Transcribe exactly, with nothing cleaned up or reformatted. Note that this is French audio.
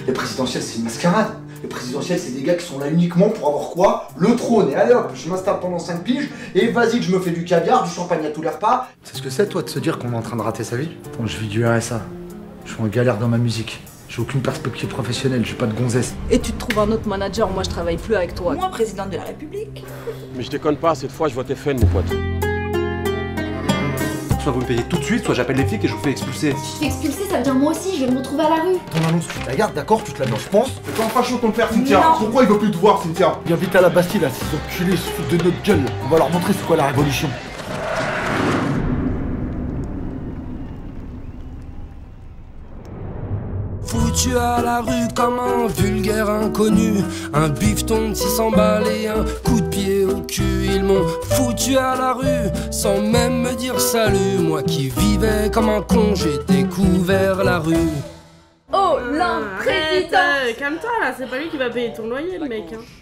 Les présidentielles, c'est une mascarade. Les présidentielles, c'est des gars qui sont là uniquement pour avoir quoi? Le trône. Et allez hop, je m'installe pendant cinq piges, et vas-y que je me fais du caviar, du champagne à tous les repas. C'est ce que c'est, toi, de se dire qu'on est en train de rater sa vie? Bon, je vis du R S A. Je suis en galère dans ma musique. J'ai aucune perspective professionnelle, j'ai pas de gonzesse. Et tu te trouves un autre manager, moi je travaille plus avec toi. Moi, présidente de la République. Mais je déconne pas, cette fois je votais fun, mon pote. Soit vous me payez tout de suite, soit j'appelle les flics et je vous fais expulser. Si tu te fais expulser, ça veut dire moi aussi, je vais me retrouver à la rue. Ton annonce, tu te la gardes, d'accord? Tu te la mets, je pense. C'est pas un facho ton père, Cynthia. Non. Pourquoi il veut plus te voir, Cynthia? Viens vite à la Bastille, là, ces enculés se foutent de notre gueule. On va leur montrer c'est quoi la révolution. Foutu à la rue comme un vulgaire inconnu, un bifton de six cents balles et un coup de pied au cul. Ils m'ont foutu à la rue sans même me dire salut. Moi qui vivais comme un con, j'ai découvert la rue. Oh, l'un président. Calme-toi là, c'est pas lui qui va payer ton loyer, le mec. Hein.